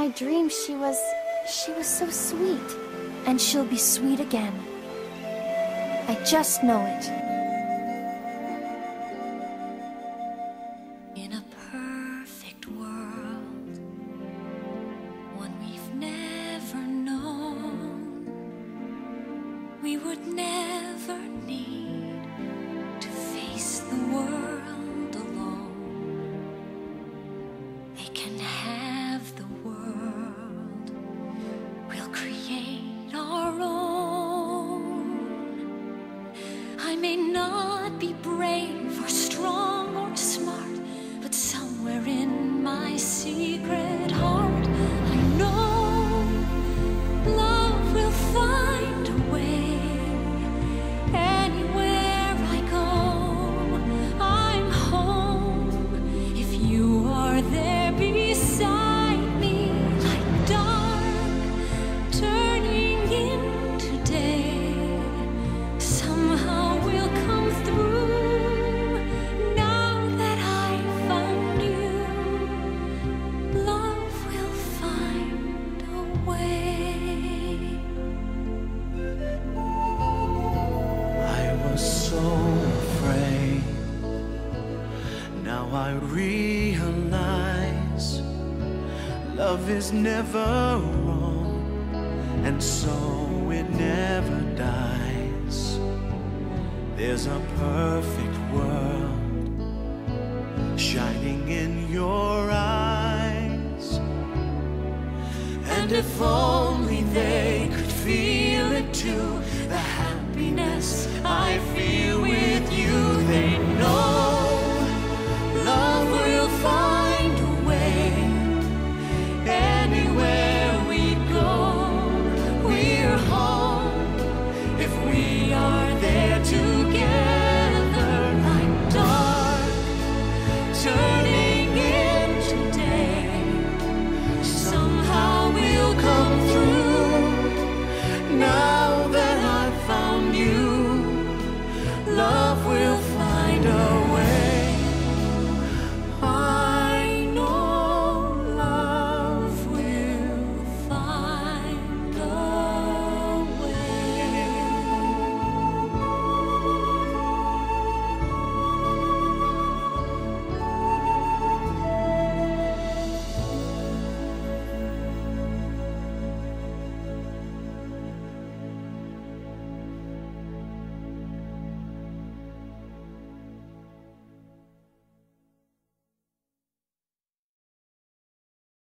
my dream, she was so sweet. And she'll be sweet again. I just know it. In a perfect world, one we've never known, we would never need to face the world alone. They can have the world, we'll create our own. I may not be brave or strong or smart, but somewhere in my secret heart, I know love will find a way. Anywhere I go, I'm home. If you are there beside me, like dark turning into day, somehow we'll come through. Now that I found you, love will find a way. I was so afraid. Now I realize love is never wrong, and so it never dies. There's a perfect world shining in your eyes, and if only they could feel it too, the happiness I feel with